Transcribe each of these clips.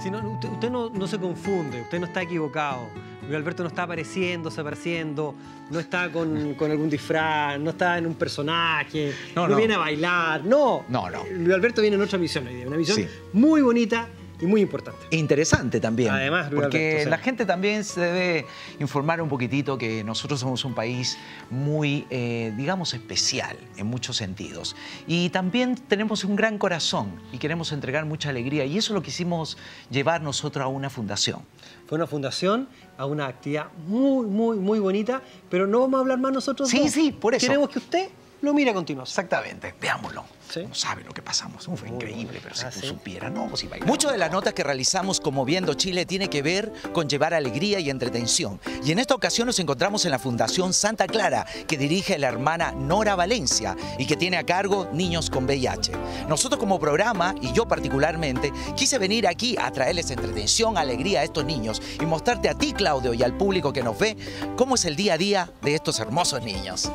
Si no, usted no se confunde, usted no está equivocado. Luis Alberto no está apareciendo, no está con algún disfraz, no está en un personaje, no viene a bailar, no. Luis Alberto viene en otra misión hoy día, una misión muy bonita y muy importante. Interesante también. Además, Luis porque Alberto, la gente también se debe informar un poquitito que nosotros somos un país muy, digamos, especial en muchos sentidos. Y también tenemos un gran corazón y queremos entregar mucha alegría. Y eso lo quisimos llevar nosotros a una fundación. Fue una fundación, a una actividad muy bonita, pero no vamos a hablar más nosotros dos. Sí, por eso. Queremos que usted lo mire a continuación. Exactamente, veámoslo. ¿Sí? No sabe lo que pasamos. Fue increíble, pero si tú supieras, no, si bailamos. Muchas de las notas que realizamos como Viendo Chile tiene que ver con llevar alegría y entretención. Y en esta ocasión nos encontramos en la Fundación Santa Clara, que dirige la hermana Nora Valencia y que tiene a cargo niños con VIH. Nosotros como programa, y yo particularmente, quise venir aquí a traerles entretención, alegría a estos niños y mostrarte a ti, Claudio, y al público que nos ve, cómo es el día a día de estos hermosos niños.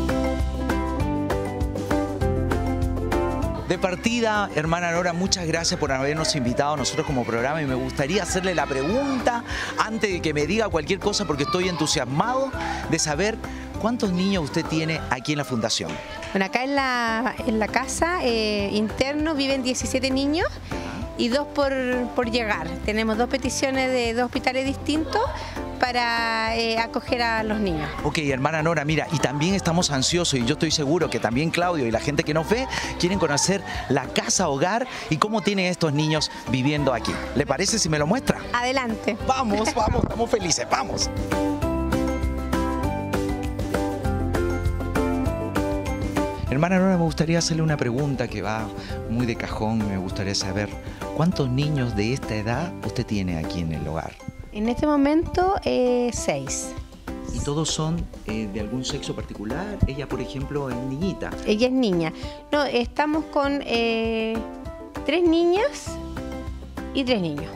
De partida, hermana Nora, muchas gracias por habernos invitado a nosotros como programa y me gustaría hacerle la pregunta antes de que me diga cualquier cosa porque estoy entusiasmado de saber cuántos niños usted tiene aquí en la fundación. Bueno, acá en la casa interno viven 17 niños y 2 por llegar. Tenemos 2 peticiones de 2 hospitales distintos para acoger a los niños. Ok, hermana Nora, mira, y también estamos ansiosos y yo estoy seguro que también Claudio y la gente que nos ve quieren conocer la casa hogar y cómo tienen estos niños viviendo aquí. ¿Le parece si me lo muestra? Adelante. Vamos, estamos felices, vamos. Hermana Nora, me gustaría hacerle una pregunta que va muy de cajón y me gustaría saber ¿cuántos niños de esta edad usted tiene aquí en el hogar? En este momento, 6. ¿Y todos son de algún sexo particular? Ella, por ejemplo, es niñita. Ella es niña. No, estamos con 3 niñas y 3 niños.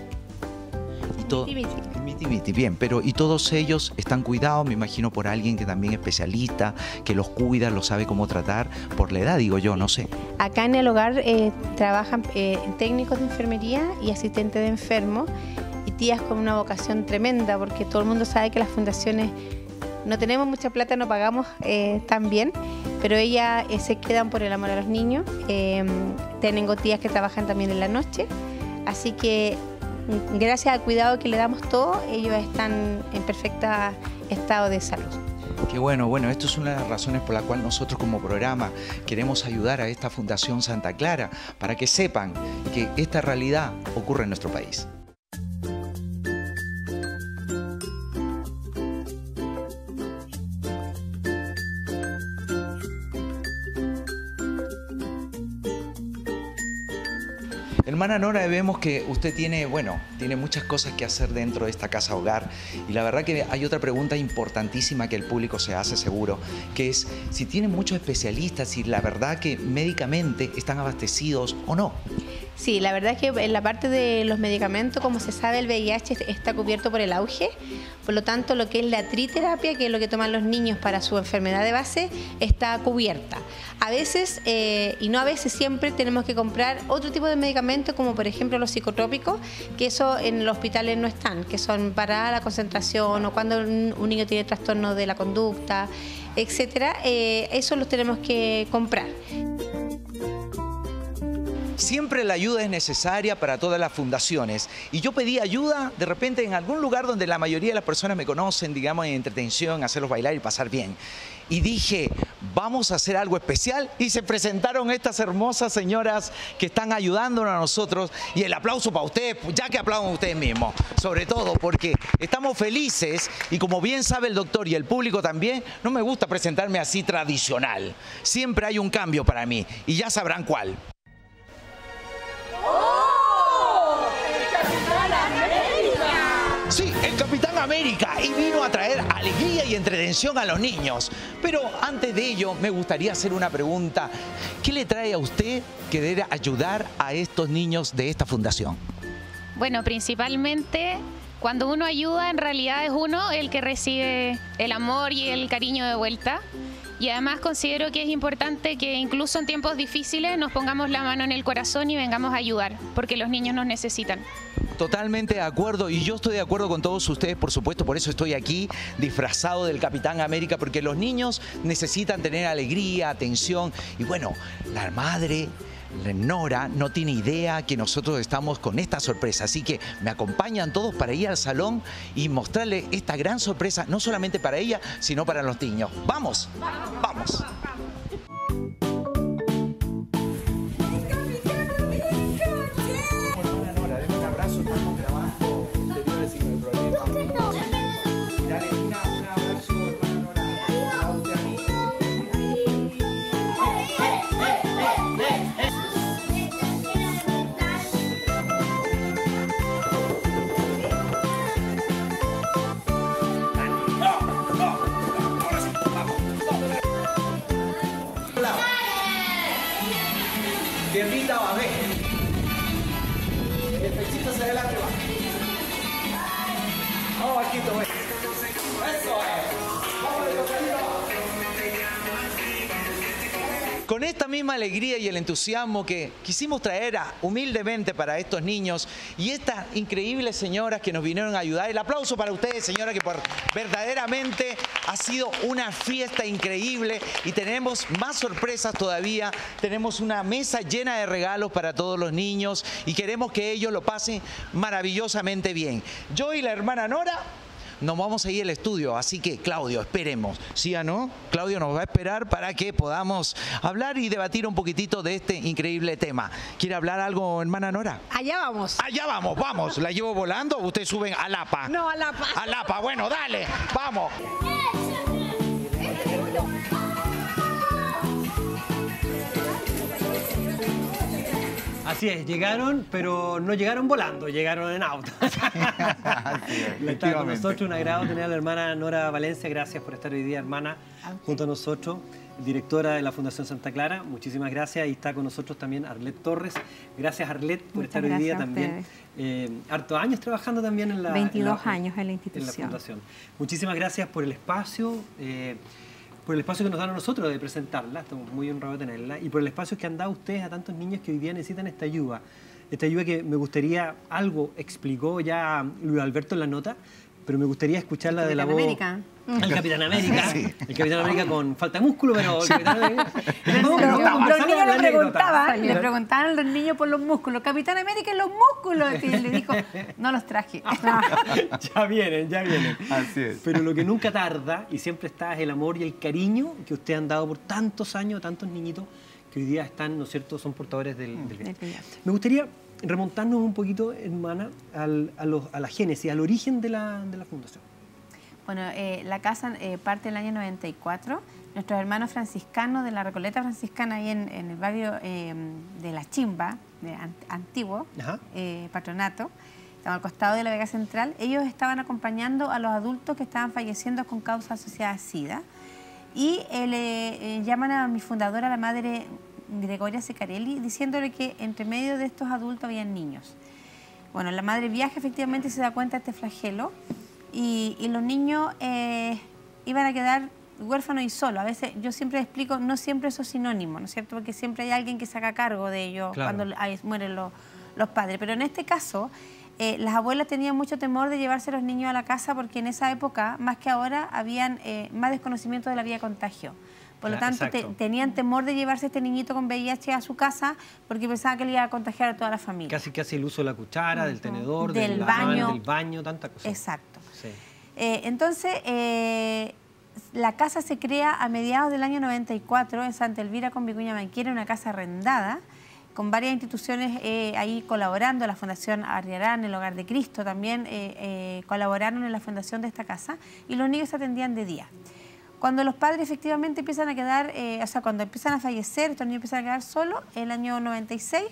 Miti, bien, pero y todos ellos están cuidados, me imagino, por alguien que también es especialista, que los cuida, los sabe cómo tratar, por la edad, digo yo, no sé. Acá en el hogar trabajan técnicos de enfermería y asistentes de enfermos y tías con una vocación tremenda, porque todo el mundo sabe que las fundaciones no tenemos mucha plata, no pagamos tan bien, pero ellas se quedan por el amor a los niños. Tengo tías que trabajan también en la noche, así que gracias al cuidado que le damos todos, ellos están en perfecto estado de salud. Qué bueno, esto es una de las razones por la cual nosotros como programa queremos ayudar a esta Fundación Santa Clara para que sepan que esta realidad ocurre en nuestro país. Hermana Nora, vemos que usted tiene muchas cosas que hacer dentro de esta casa hogar y la verdad que hay otra pregunta importantísima que el público se hace seguro, que es si tienen muchos especialistas y la verdad que médicamente están abastecidos o no. Sí, la verdad es que en la parte de los medicamentos, como se sabe, el VIH está cubierto por el auge, por lo tanto lo que es la triterapia, que es lo que toman los niños para su enfermedad de base, está cubierta. A veces, y no a veces, siempre tenemos que comprar otro tipo de medicamentos, como por ejemplo los psicotrópicos, que eso en los hospitales no están, que son para la concentración o cuando un niño tiene trastorno de la conducta, etcétera, eso los tenemos que comprar. Siempre la ayuda es necesaria para todas las fundaciones y yo pedí ayuda de repente en algún lugar donde la mayoría de las personas me conocen, digamos en entretención, hacerlos bailar y pasar bien. Y dije, vamos a hacer algo especial y se presentaron estas hermosas señoras que están ayudándonos a nosotros y el aplauso para ustedes, ya que aplaudan ustedes mismos, sobre todo porque estamos felices y como bien sabe el doctor y el público también, no me gusta presentarme así tradicional. Siempre hay un cambio para mí y ya sabrán cuál. Sí, el Capitán América y vino a traer alegría y entretención a los niños. Pero antes de ello me gustaría hacer una pregunta. ¿Qué le trae a usted querer ayudar a estos niños de esta fundación? Bueno, principalmente cuando uno ayuda en realidad es uno el que recibe el amor y el cariño de vuelta. Y además considero que es importante que incluso en tiempos difíciles nos pongamos la mano en el corazón y vengamos a ayudar, porque los niños nos necesitan. Totalmente de acuerdo, y yo estoy de acuerdo con todos ustedes, por supuesto, por eso estoy aquí disfrazado del Capitán América, porque los niños necesitan tener alegría, atención, y bueno, la madre Nora no tiene idea que nosotros estamos con esta sorpresa, así que me acompañan todos para ir al salón y mostrarle esta gran sorpresa, no solamente para ella, sino para los niños. ¡Vamos! ¡Vamos! Piernita va, ve. El pechito hacia adelante va. Vamos, Marquito, ve. Eso es. Vamos, con esta misma alegría y el entusiasmo que quisimos traer humildemente para estos niños y estas increíbles señoras que nos vinieron a ayudar. El aplauso para ustedes, señora, que verdaderamente ha sido una fiesta increíble y tenemos más sorpresas todavía. Tenemos una mesa llena de regalos para todos los niños y queremos que ellos lo pasen maravillosamente bien. Yo y la hermana Nora nos vamos a ir al estudio, así que Claudio, esperemos. ¿Sí o no? Claudio nos va a esperar para que podamos hablar y debatir un poquitito de este increíble tema. ¿Quiere hablar algo, hermana Nora? Allá vamos. Allá vamos, vamos. ¿La llevo volando o ustedes suben a Lapa? No, a Lapa. A Lapa, bueno, dale, vamos. Así es, llegaron, pero no llegaron volando, llegaron en auto. Está con nosotros, un agrado tener a la hermana Nora Valencia. Gracias por estar hoy día, hermana, junto a nosotros. Directora de la Fundación Santa Clara, muchísimas gracias. Y está con nosotros también Arlet Torres. Gracias, Arlet, por estar hoy día también. Hartos años trabajando también en la... 22 años en la institución. En la Fundación. Muchísimas gracias por el espacio. Por el espacio que nos dan a nosotros de presentarla, estamos muy honrados de tenerla, y por el espacio que han dado ustedes a tantos niños que hoy día necesitan esta ayuda que me gustaría, algo explicó ya Luis Alberto en la nota, pero me gustaría escucharla de la voz... El Capitán América. Sí. El Capitán América con falta de músculo, pero el Capitán América... Los niños le preguntaban a los niños por los músculos. Capitán América, los músculos. Y le dijo, no los traje. Ya vienen, ya vienen. Así es. Pero lo que nunca tarda y siempre está es el amor y el cariño que ustedes han dado por tantos años, tantos niñitos que hoy día están, ¿no es cierto?, son portadores del VIH. Me gustaría remontarnos un poquito, hermana, a la génesis, al origen de la fundación. Bueno, la casa parte del año 94. Nuestros hermanos franciscanos de la Recoleta Franciscana, ahí en el barrio de La Chimba, de Antiguo, Patronato, estamos al costado de la Vega Central, ellos estaban acompañando a los adultos que estaban falleciendo con causa asociada a SIDA. Y le llaman a mi fundadora, la madre Gregoria Secarelli, diciéndole que entre medio de estos adultos habían niños. Bueno, la madre viaja, efectivamente se da cuenta de este flagelo y los niños iban a quedar huérfanos y solos. A veces, yo siempre explico, no siempre eso es sinónimo, ¿no es cierto? Porque siempre hay alguien que se haga cargo de ellos cuando mueren los padres. Pero en este caso, las abuelas tenían mucho temor de llevarse a los niños a la casa porque en esa época, más que ahora, habían más desconocimiento de la vía de contagio. Por lo tanto, tenían temor de llevarse a este niñito con VIH a su casa porque pensaban que le iba a contagiar a toda la familia. Casi el uso de la cuchara, del tenedor, del baño, tanta cosa. Exacto. Sí. Entonces, la casa se crea a mediados del año 94 en Santa Elvira con Vicuña Manquera, una casa arrendada, con varias instituciones ahí colaborando, la Fundación Arriarán, el Hogar de Cristo también colaboraron en la fundación de esta casa y los niños se atendían de día. Cuando los padres efectivamente empiezan a quedar, cuando empiezan a fallecer, estos niños empiezan a quedar solos, el año 96,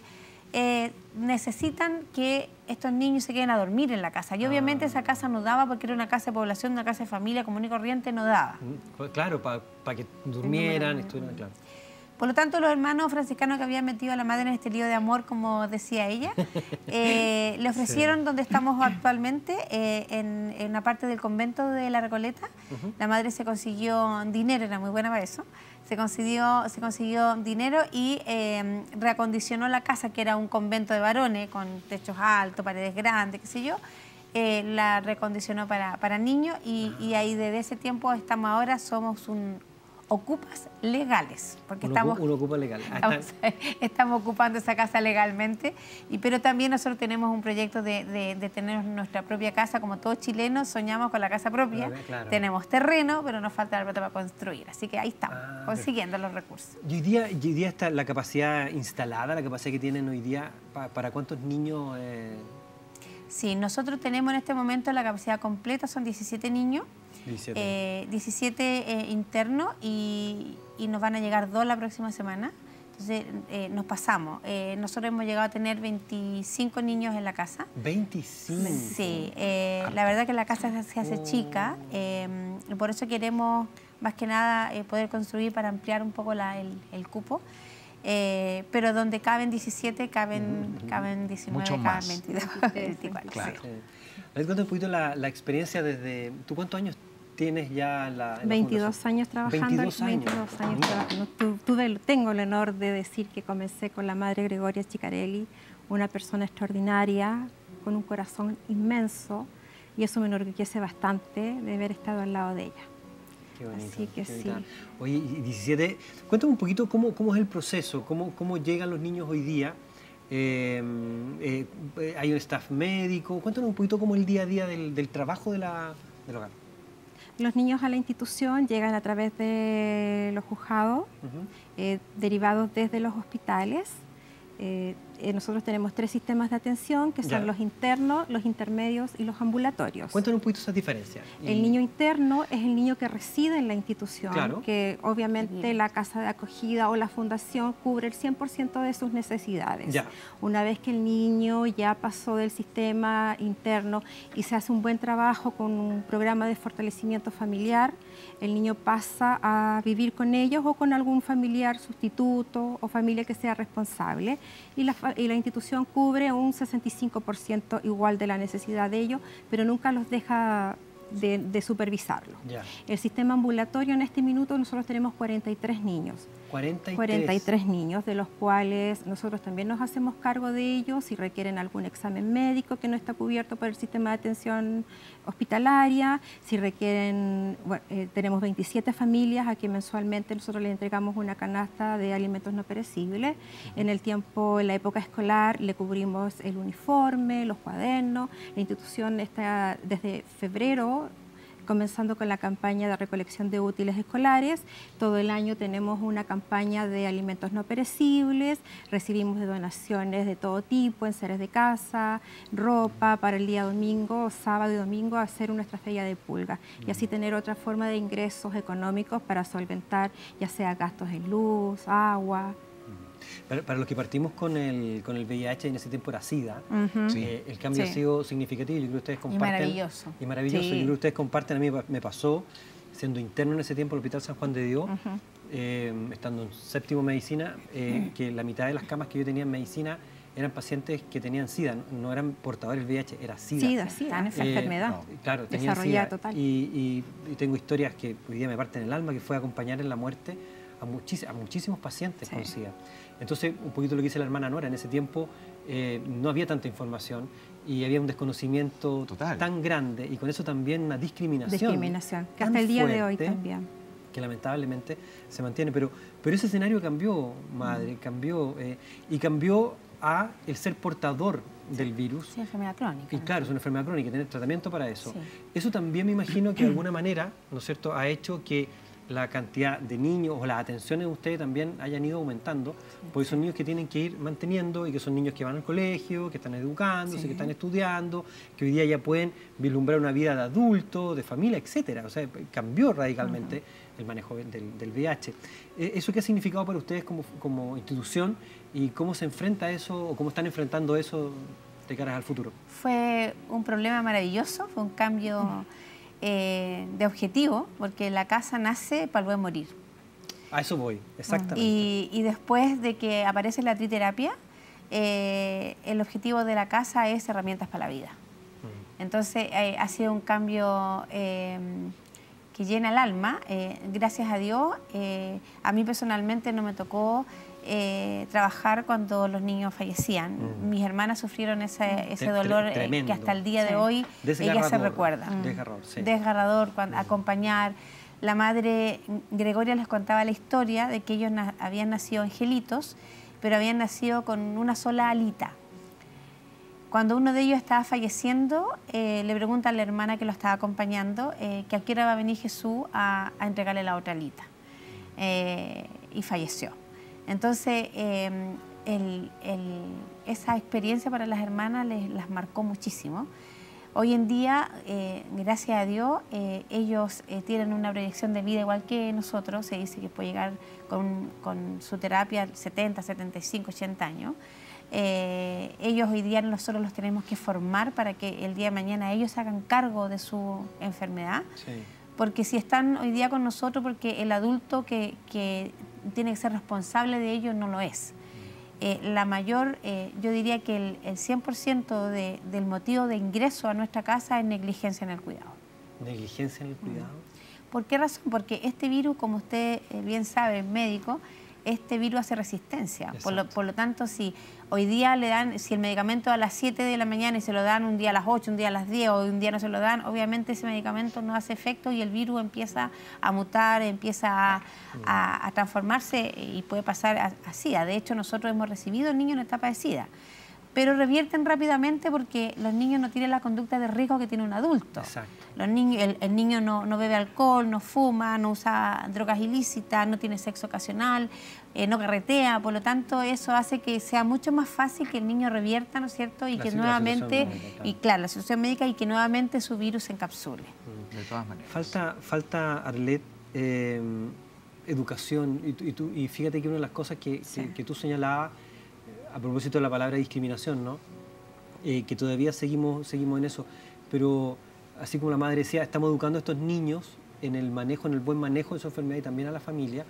necesitan que estos niños se queden a dormir en la casa. Y obviamente esa casa no daba porque era una casa de población, una casa de familia común y corriente, no daba. Claro, para que durmieran, estuvieran, claro. Por lo tanto, los hermanos franciscanos que habían metido a la madre en este lío de amor, como decía ella, le ofrecieron donde estamos actualmente, en una parte del convento de La Recoleta. La madre se consiguió dinero, era muy buena para eso. Se consiguió dinero y reacondicionó la casa, que era un convento de varones, con techos altos, paredes grandes, qué sé yo. La recondicionó para niños y ahí desde ese tiempo estamos ahora, somos ocupas legales, porque un ocupa legal. Estamos ocupando esa casa legalmente, pero también nosotros tenemos un proyecto de tener nuestra propia casa. Como todos chilenos soñamos con la casa propia, claro. Tenemos terreno, pero nos falta la plata para construir, así que ahí estamos, consiguiendo los recursos. ¿Y hoy día está la capacidad instalada, la capacidad que tienen hoy día, para cuántos niños? Sí, nosotros tenemos en este momento la capacidad completa, son 17 niños. 17 internos y nos van a llegar 2 la próxima semana. Entonces nos pasamos. Nosotros hemos llegado a tener 25 niños en la casa. ¿25? Sí, la verdad que la casa se hace chica. Por eso queremos más que nada poder construir para ampliar un poco el cupo. Pero donde caben 17, caben 19, mucho caben más. 22, 24. Claro. Sí. Cuéntame un poquito la experiencia desde... ¿Tú cuántos años tienes ya en la 22 años trabajando. 22 años trabajando. Tengo el honor de decir que comencé con la madre Gregoria Chicarelli, una persona extraordinaria, con un corazón inmenso, y eso me enorgullece bastante de haber estado al lado de ella. Qué bonito, así que sí. Oye, y 17, cuéntame un poquito cómo es el proceso, cómo llegan los niños hoy día. Hay un staff médico. Cuéntanos un poquito cómo es el día a día del trabajo del hogar. Los niños a la institución llegan a través de los juzgados, derivados desde los hospitales. Nosotros tenemos 3 sistemas de atención, que son los internos, los intermedios y los ambulatorios. Cuéntanos un poquito esas diferencias. El niño interno es el niño que reside en la institución, claro, que obviamente la casa de acogida o la fundación cubre el 100% de sus necesidades. Ya. Una vez que el niño ya pasó del sistema interno y se hace un buen trabajo con un programa de fortalecimiento familiar, el niño pasa a vivir con ellos o con algún familiar sustituto o familia que sea responsable, y la institución cubre un 65% igual de la necesidad de ellos, pero nunca los deja de supervisarlo. Ya. El sistema ambulatorio, en este minuto nosotros tenemos 43 niños. 43 niños, de los cuales nosotros también nos hacemos cargo de ellos si requieren algún examen médico que no está cubierto por el sistema de atención hospitalaria, si requieren, tenemos 27 familias a quien mensualmente nosotros les entregamos una canasta de alimentos no perecibles. En la época escolar le cubrimos el uniforme, los cuadernos. La institución está desde febrero comenzando con la campaña de recolección de útiles escolares. Todo el año tenemos una campaña de alimentos no perecibles, recibimos donaciones de todo tipo, enseres de casa, ropa, para el día domingo, sábado y domingo, hacer nuestra feria de pulga y así tener otra forma de ingresos económicos para solventar ya sea gastos en luz, agua. Para los que partimos con el VIH, en ese tiempo era SIDA, el cambio ha sido significativo. Yo creo que ustedes comparten. Y maravilloso. Sí. Yo creo que ustedes comparten. A mí me pasó, siendo interno en ese tiempo en el Hospital San Juan de Dios, estando en 7º medicina, que la mitad de las camas que yo tenía en medicina eran pacientes que tenían SIDA, no eran portadores del VIH, era SIDA. SIDA, esa enfermedad. Claro, tenían desarrollada SIDA. Total. Y tengo historias que hoy día me parten el alma, que fue acompañar en la muerte a muchísimos pacientes con SIDA. Entonces, un poquito lo que dice la hermana Nora, en ese tiempo no había tanta información y había un desconocimiento tan grande, y con eso también una discriminación que hasta el día de hoy también. Que lamentablemente se mantiene. Pero ese escenario cambió, madre, cambió a el ser portador del virus. Sí, enfermedad crónica. Y claro, es una enfermedad crónica, tener tratamiento para eso. Sí. Eso también me imagino que de alguna manera, ¿no es cierto?, ha hecho que la cantidad de niños o las atenciones de ustedes también hayan ido aumentando, porque son niños que tienen que ir manteniendo y que son niños que van al colegio, que están educándose, que están estudiando, que hoy día ya pueden vislumbrar una vida de adulto, de familia, etcétera. O sea, cambió radicalmente el manejo del VIH. ¿Eso qué ha significado para ustedes como institución y cómo se enfrenta eso o cómo están enfrentando eso de cara al futuro? Fue un problema maravilloso, fue un cambio de objetivo, porque la casa nace para el buen morir. A eso voy, exactamente. Y después de que aparece la triterapia, el objetivo de la casa es herramientas para la vida. Entonces ha sido un cambio que llena el alma. Gracias a Dios, a mí personalmente no me tocó trabajar cuando los niños fallecían. Mis hermanas sufrieron ese dolor que hasta el día de hoy ellas se recuerdan. Desgarrador, sí. Desgarrador, acompañar. La madre Gregoria les contaba la historia de que ellos habían nacido angelitos, pero habían nacido con una sola alita. Cuando uno de ellos estaba falleciendo, le pregunta a la hermana que lo estaba acompañando que a qué hora va a venir Jesús a entregarle la otra alita. Y falleció. Entonces, esa experiencia para las hermanas las marcó muchísimo. Hoy en día, gracias a Dios, ellos tienen una proyección de vida igual que nosotros. Se dice que puede llegar con su terapia 70, 75, 80 años. Ellos hoy día nosotros los tenemos que formar para que el día de mañana ellos se hagan cargo de su enfermedad. Sí. Porque si están hoy día con nosotros, porque el adulto que tiene que ser responsable de ellos no lo es. La mayor, yo diría que el 100% del motivo de ingreso a nuestra casa es negligencia en el cuidado. ¿Negligencia en el cuidado? ¿Por qué razón? Porque este virus, como usted bien sabe, es médico, este virus hace resistencia. Por lo tanto, si hoy día le dan, si el medicamento a las 7 de la mañana y se lo dan un día a las 8, un día a las 10 o un día no se lo dan, obviamente ese medicamento no hace efecto y el virus empieza a mutar, empieza a transformarse y puede pasar a SIDA. De hecho, nosotros hemos recibido niños en etapa de SIDA, pero revierten rápidamente porque los niños no tienen la conducta de riesgo que tiene un adulto. Exacto. Los niños, el niño no bebe alcohol, no fuma, no usa drogas ilícitas, no tiene sexo ocasional, no carretea, por lo tanto eso hace que sea mucho más fácil que el niño revierta, ¿no es cierto? Y que nuevamente, médica, y claro, la situación médica y que nuevamente su virus se encapsule. De todas maneras. Falta Arlet, educación, y fíjate que una de las cosas que tú señalabas, a propósito de la palabra discriminación, ¿no? Que todavía seguimos en eso, pero así como la madre decía, estamos educando a estos niños en el buen manejo de su enfermedad y también a la familia.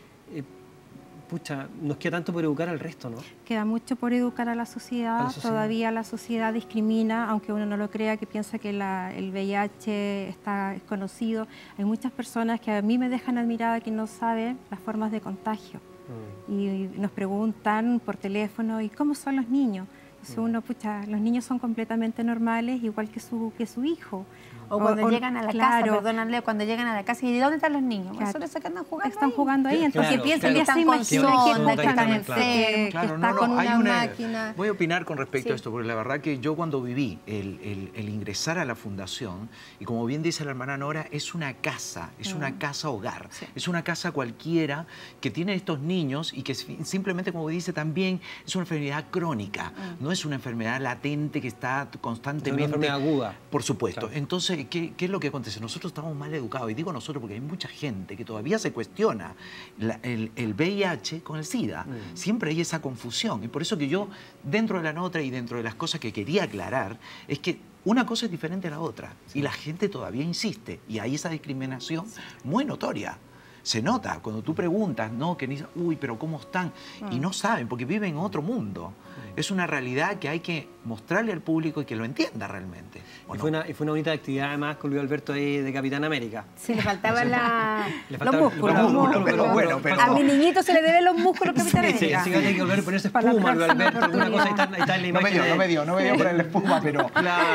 Pucha, nos queda tanto por educar al resto, ¿no? Queda mucho por educar a la sociedad. Todavía la sociedad discrimina, aunque uno no lo crea, que piensa que el VIH es conocido. Hay muchas personas que a mí me dejan admirada que no saben las formas de contagio. Y nos preguntan por teléfono, ¿y cómo son los niños? Entonces uno, pucha, los niños son completamente normales, igual que su hijo. O cuando llegan a la casa, perdónanle, cuando llegan a la casa, ¿y dónde están los niños? Claro. Son esos que andan jugando Están jugando ahí, entonces piensan que están con sonda, que están enfermos, con una máquina. Voy a opinar con respecto a esto, porque la verdad que yo cuando viví el ingresar a la fundación, y como bien dice la hermana Nora, es una casa hogar, es una casa cualquiera que tiene estos niños y que simplemente, como dice también, es una enfermedad crónica, no es una enfermedad latente que está constantemente... Es una enfermedad aguda. Por supuesto. Claro. Entonces, ¿qué es lo que acontece? Nosotros estamos mal educados, y digo nosotros porque hay mucha gente que todavía se cuestiona el VIH con el SIDA. Siempre hay esa confusión, y por eso que yo, dentro de la nota y dentro de las cosas que quería aclarar, es que una cosa es diferente a la otra, y la gente todavía insiste, y hay esa discriminación muy notoria. Se nota cuando tú preguntas, ¿no? Que dicen, uy, pero ¿cómo están? Y no saben, porque viven en otro mundo. Es una realidad que hay que mostrarle al público y que lo entienda realmente. Y fue una bonita actividad además con Luis Alberto ahí de Capitán América. Sí, le faltaban los músculos. Pero a mi niñito se le deben los músculos Capitán América. Sí, hay que volver a ponerse espuma, Luis Alberto, alguna cosa, ahí está en la imagen. No me dio ponerle espuma, pero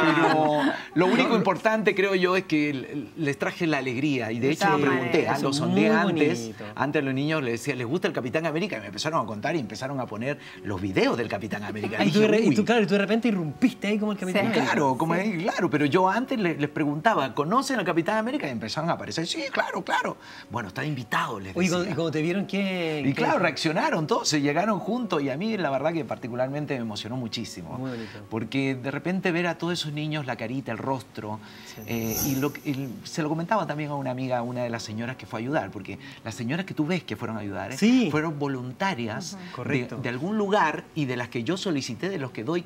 lo único importante, creo yo, es que les traje la alegría. Y de hecho lo pregunté, lo sondeé antes a los niños, les decía, ¿les gusta el Capitán América? Y me empezaron a contar y empezaron a poner los videos del Capitán América. Y tú de repente irrumpiste ahí como el Capitán América. Claro, pero yo antes les preguntaba, ¿conocen al Capitán América? Y empezaron a aparecer, sí, claro. Bueno, están invitados, les decía. Y cuando te vieron, ¿qué? Claro, reaccionaron todos, se llegaron juntos, y a mí la verdad que particularmente me emocionó muchísimo. Muy bonito. Porque de repente ver a todos esos niños, la carita, el rostro, se lo comentaba también a una amiga, una de las señoras que fue a ayudar, porque las señoras que tú ves que fueron a ayudar, fueron voluntarias de algún lugar y de las que yo solicité, de los que doy clase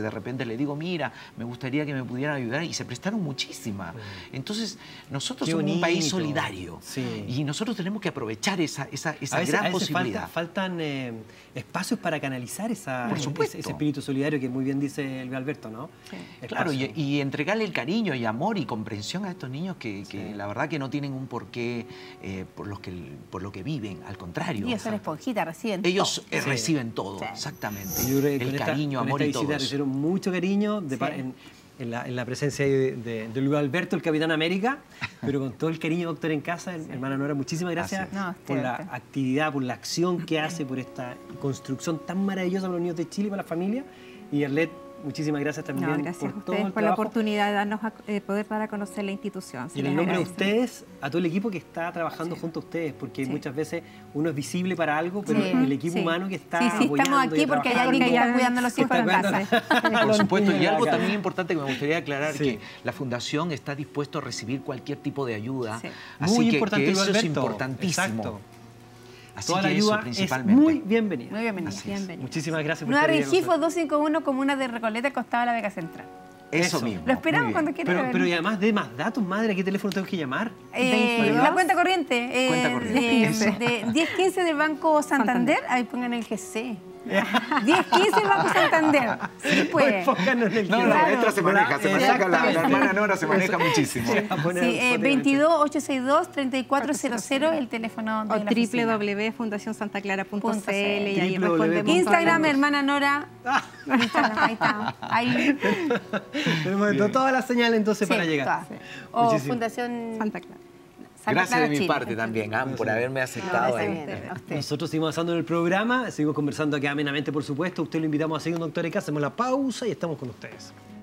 de repente le digo, mira, me gustaría que me pudieran ayudar, y se prestaron muchísimas. Entonces, nosotros somos un país solidario y nosotros tenemos que aprovechar esa gran posibilidad. Faltan espacios para canalizar ese espíritu solidario que muy bien dice el Alberto, ¿no? Sí. Claro, y entregarle el cariño y amor y comprensión a estos niños que la verdad que no tienen un porqué por lo que viven, al contrario. Y ellos son esponjitas, reciben ellos reciben todo, exactamente. El cariño, amor y todo. Recibieron mucho cariño en la presencia de Luis Alberto, el Capitán América, pero con todo el cariño, doctor, en casa. Hermana Nora, muchísimas gracias por la actividad, por la acción que hace, por esta construcción tan maravillosa para los niños de Chile y para la familia. Y Arlet, muchísimas gracias también gracias a ustedes por la oportunidad de darnos poder dar a conocer la institución. Y en el nombre de ustedes, a todo el equipo que está trabajando junto a ustedes, porque muchas veces uno es visible para algo, pero el equipo humano que está apoyando estamos aquí porque hay alguien que está cuidando a los hijos en casa. Por supuesto, y algo también importante que me gustaría aclarar, que la Fundación está dispuesta a recibir cualquier tipo de ayuda. Así muy que importante, eso es importantísimo. Exacto. Así toda la ayuda es muy bienvenida. Muy bienvenida. Muchísimas gracias por estar aquí. Rengifo 251, comuna de Recoleta, costado de la Vega Central. Eso mismo. Lo esperamos cuando quieran. Pero y además de más datos, madre, ¿a qué teléfono tengo que llamar? La cuenta corriente. Cuenta corriente. De 1015 del Banco Santander. Ahí pongan el GC. 1015 del Banco Santander. Sí, pues. No, la letra se maneja. La hermana Nora se maneja muchísimo. Sí, 22-862-3400, el teléfono de la oficina. www.fundacionsantaclara.cl y ahí respondemos. Instagram, hermana Nora. Instagram, ahí está. Ahí. Tenemos todas las señales entonces para llegar. O Fundación Santa Clara. Gracias de mi parte también, por haberme aceptado ahí. Nosotros seguimos avanzando en el programa, seguimos conversando aquí amenamente, por supuesto. Usted lo invitamos a seguir un Doctor K, hacemos la pausa y estamos con ustedes.